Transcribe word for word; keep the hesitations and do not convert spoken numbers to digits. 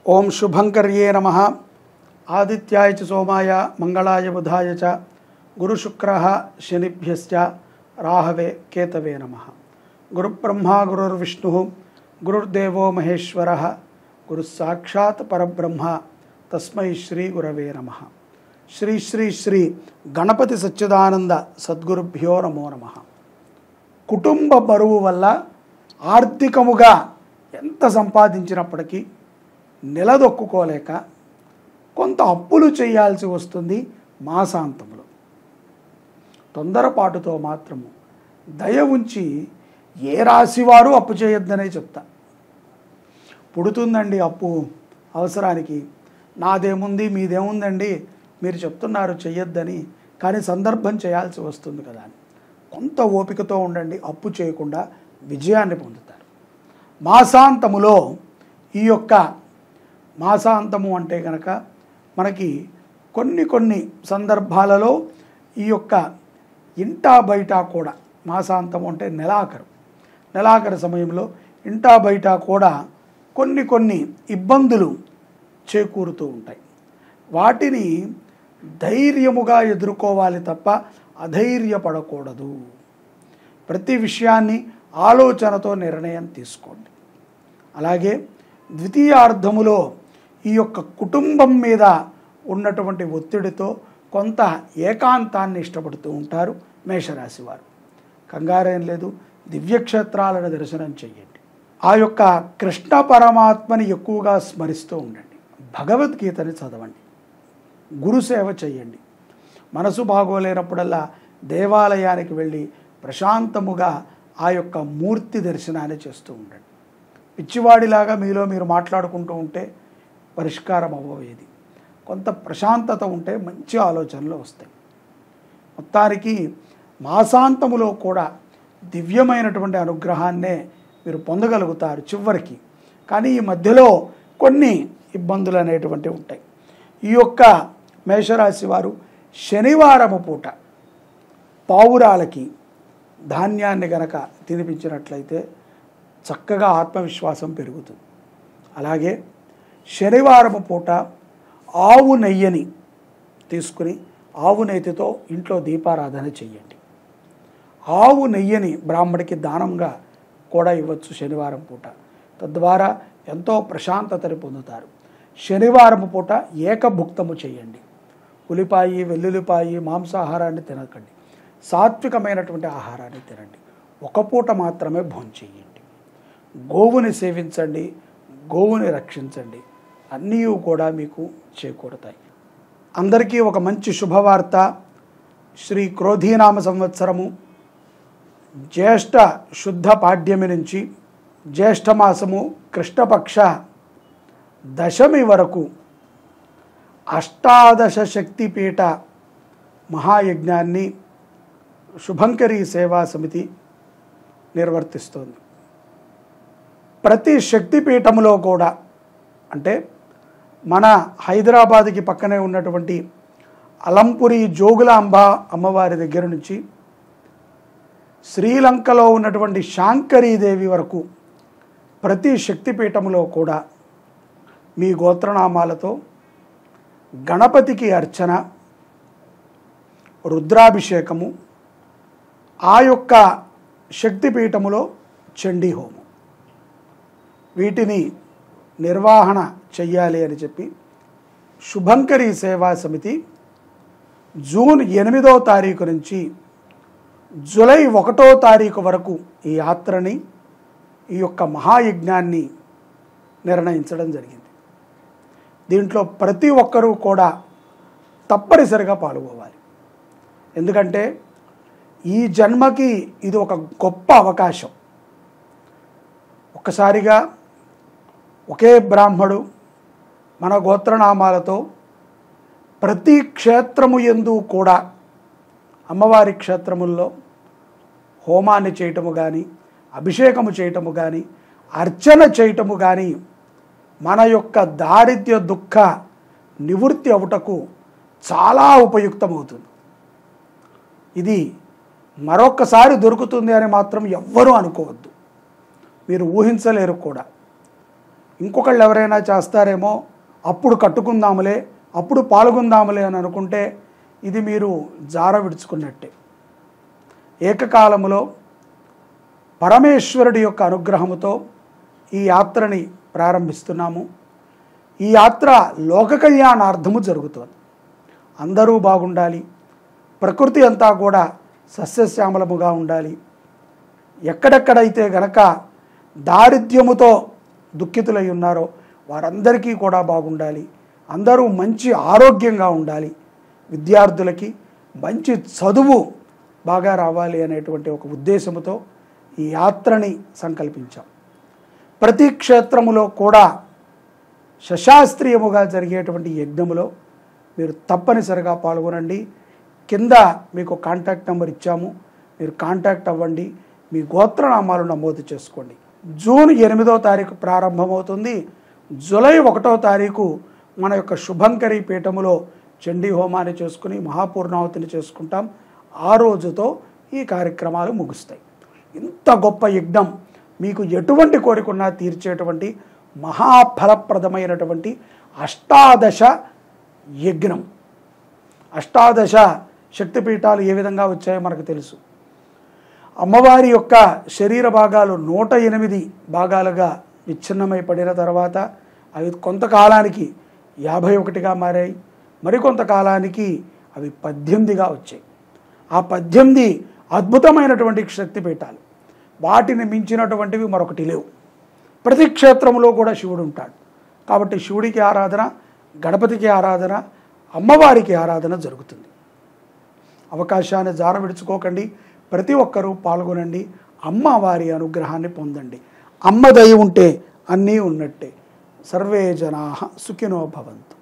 ओम शुभंकर्ये नमः। आदित्याय च सोमाय मंगलाय बुधाय च गुरुशुक्रः शनिभ्यश्च राहवे केतवे नमः। गुरुब्रह्मा गुरुर्विष्णुः गुरुर्देवो महेश्वरः गुरुस्साक्षात् परब्रह्म तस्मै श्री गुरवे नमः। श्री श्री श्री गणपति सच्चिदानंद सद्गुरुभ्यो नमो नमः। కుటుంబ బరువు వల్ల ఆర్థికముగా ఎంత సంపాదించినప్పటికీ నిలదొక్కుకోలేక కొంత అప్పులు చేయాల్సి వస్తుంది మాసాంతంలో. తొందరపాటుతో మాత్రము దయ ఉంచి ఏ రాశి వారు అప్పు చేయొద్దనే చెప్తా. పుడుతుందండి అప్పు అవసరానికి, నాదేముంది మీదేముందండి మీరు చెప్తున్నారు చెయ్యొద్దని, కానీ సందర్భం చేయాల్సి వస్తుంది కదా అని కొంత ఓపికతో ఉండండి. అప్పు చేయకుండా విజయాన్ని పొందుతారు. మాసాంతములో ఈ యొక్క మాసాంతము అంటే కనుక మనకి కొన్ని కొన్ని సందర్భాలలో ఈ యొక్క ఇంటా బయట కూడా మాసాంతము అంటే నెలాఖరు నెలాఖరు సమయంలో ఇంటా బయట కూడా కొన్ని కొన్ని ఇబ్బందులు చేకూరుతూ ఉంటాయి. వాటిని ధైర్యముగా ఎదుర్కోవాలి తప్ప అధైర్యపడకూడదు. ప్రతి విషయాన్ని ఆలోచనతో నిర్ణయం తీసుకోండి. అలాగే ద్వితీయార్థములో ఈ యొక్క కుటుంబం మీద ఉన్నటువంటి ఒత్తిడితో కొంత ఏకాంతాన్ని ఇష్టపడుతూ ఉంటారు మేషరాశి వారు. కంగారేం లేదు, దివ్యక్షేత్రాలను దర్శనం చేయండి. ఆ యొక్క కృష్ణ పరమాత్మని ఎక్కువగా స్మరిస్తూ ఉండండి. భగవద్గీతని చదవండి. గురుసేవ చేయండి. మనసు బాగోలేనప్పుడల్లా దేవాలయానికి వెళ్ళి ప్రశాంతముగా ఆ యొక్క మూర్తి దర్శనాన్ని చేస్తూ ఉండండి. పిచ్చివాడిలాగా మీలో మీరు మాట్లాడుకుంటూ ఉంటే పరిష్కారం అవ్వవేది. కొంత ప్రశాంతత ఉంటే మంచి ఆలోచనలు వస్తాయి. మొత్తానికి మాసాంతములో కూడా దివ్యమైనటువంటి అనుగ్రహాన్నే మీరు పొందగలుగుతారు చివరికి. కానీ ఈ మధ్యలో కొన్ని ఇబ్బందులు అనేటువంటివి ఉంటాయి. ఈ యొక్క మేషరాశి వారు శనివారము పూట పావురాలకి ధాన్యాన్ని గనక తినిపించినట్లయితే చక్కగా ఆత్మవిశ్వాసం పెరుగుతుంది. అలాగే శనివారము పూట ఆవు నెయ్యిని తీసుకుని ఆవు నెయ్యితో ఇంట్లో దీపారాధన చెయ్యండి. ఆవు నెయ్యిని బ్రాహ్మడికి దానంగా కూడా ఇవ్వచ్చు శనివారం పూట. తద్వారా ఎంతో ప్రశాంతతని పొందుతారు. శనివారము పూట ఏకభుక్తము చేయండి. ఉల్లిపాయి వెల్లుల్లిపాయి మాంసాహారాన్ని తినకండి. సాత్వికమైనటువంటి ఆహారాన్ని తినండి. ఒక పూట మాత్రమే భోంచేయండి. గోవుని సేవించండి, గోవుని రక్షించండి. అన్నీ కూడా మీకు చేకూరుతాయి. అందరికీ ఒక మంచి శుభవార్త. శ్రీ క్రోధీనామ సంవత్సరము జ్యేష్ఠ శుద్ధ పాడ్యమి నుంచి జ్యేష్ఠమాసము కృష్ణపక్ష దశమి వరకు అష్టాదశ శక్తిపీఠ మహాయజ్ఞాన్ని శుభంకరీ సేవా సమితి నిర్వర్తిస్తోంది. ప్రతి శక్తిపీఠములో కూడా అంటే మన హైదరాబాద్కి పక్కనే ఉన్నటువంటి అలంపురి జోగులాంబ అమ్మవారి దగ్గర నుంచి శ్రీలంకలో ఉన్నటువంటి శాంకరీదేవి వరకు ప్రతి శక్తిపీఠములో కూడా మీ గోత్రనామాలతో గణపతికి అర్చన, రుద్రాభిషేకము, ఆ యొక్క శక్తిపీఠములో చండీ హోమం, వీటిని నిర్వహణ చెయ్యాలి అని చెప్పి శుభంకరీ సేవా సమితి జూన్ ఎనిమిదో తారీఖు నుంచి జూలై ఒకటో తారీఖు వరకు ఈ యాత్రని, ఈ యొక్క మహాయజ్ఞాన్ని నిర్ణయించడం జరిగింది. దీంట్లో ప్రతి ఒక్కరూ కూడా తప్పనిసరిగా పాల్గొవాలి. ఎందుకంటే ఈ జన్మకి ఇది ఒక గొప్ప అవకాశం. ఒక్కసారిగా ఒకే బ్రాహ్మడు మన గోత్రనామాలతో ప్రతి క్షేత్రము యందు కూడా అమ్మవారి క్షేత్రముల్లో హోమాన్ని చేయటము కానీ, అభిషేకము చేయటము కానీ, అర్చన చేయటము కానీ మన యొక్క దారిద్ర్య దుఃఖ నివృత్తి అవుటకు చాలా ఉపయుక్తమవుతుంది. ఇది మరొకసారి దొరుకుతుంది అని మాత్రం ఎవ్వరూ అనుకోవద్దు. మీరు ఊహించలేరు కూడా. ఇంకొకళ్ళు ఎవరైనా చేస్తారేమో, అప్పుడు కట్టుకుందాములే, అప్పుడు పాల్గొందాములే అని అనుకుంటే ఇది మీరు జార విడుచుకున్నట్టే. ఏకకాలములో పరమేశ్వరుడి యొక్క అనుగ్రహముతో ఈ యాత్రని ప్రారంభిస్తున్నాము. ఈ యాత్ర లోక కళ్యాణార్థము జరుగుతుంది. అందరూ బాగుండాలి, ప్రకృతి అంతా కూడా సస్యశ్యామలముగా ఉండాలి. ఎక్కడెక్కడైతే గనక దారిద్ర్యముతో దుఃఖితులై ఉన్నారో వారందరికీ కూడా బాగుండాలి, అందరూ మంచి ఆరోగ్యంగా ఉండాలి, విద్యార్థులకి మంచి చదువు బాగా రావాలి అనేటువంటి ఒక ఉద్దేశంతో ఈ యాత్రని సంకల్పించాం. ప్రతి క్షేత్రములో కూడా శశాస్త్రీయముగా జరిగేటువంటి యజ్ఞములో మీరు తప్పనిసరిగా పాల్గొనండి. కింద మీకు కాంటాక్ట్ నెంబర్ ఇచ్చాము, మీరు కాంటాక్ట్ అవ్వండి, మీ గోత్రనామాలు నమోదు చేసుకోండి. జూన్ ఎనిమిదో తారీఖు ప్రారంభమవుతుంది. జూలై ఒకటో తారీఖు మన యొక్క శుభంకరి పీఠములో చండీ హోమాన్ని చేసుకుని మహాపూర్ణావతిని చేసుకుంటాం. ఆ రోజుతో ఈ కార్యక్రమాలు ముగుస్తాయి. ఇంత గొప్ప యజ్ఞం, మీకు ఎటువంటి కోరికన్నా తీర్చేటువంటి మహాఫలప్రదమైనటువంటి అష్టాదశ యజ్ఞం. అష్టాదశ శక్తిపీఠాలు ఏ విధంగా వచ్చాయో మనకు తెలుసు. అమ్మవారి యొక్క శరీర భాగాలు నూట ఎనిమిది భాగాలుగా విచ్ఛిన్నమై పడిన తర్వాత అవి కొంతకాలానికి యాభై ఒకటిగా మారాయి, మరికొంతకాలానికి అవి పద్దెనిమిదిగా వచ్చాయి. ఆ పద్దెనిమిది అద్భుతమైనటువంటి శక్తిపీఠాలు, వాటిని మించినటువంటివి మరొకటి లేవు. ప్రతి క్షేత్రంలో కూడా శివుడు ఉంటాడు. కాబట్టి శివుడికి ఆరాధన, గణపతికి ఆరాధన, అమ్మవారికి ఆరాధన జరుగుతుంది. అవకాశాన్ని జార విడుచుకోకండి, ప్రతి ఒక్కరూ పాల్గొనండి, అమ్మవారి అనుగ్రహాన్ని పొందండి. అమ్మ దయ ఉంటే అన్నీ ఉన్నట్టే. సర్వే జనాః సుఖినో భవంతు.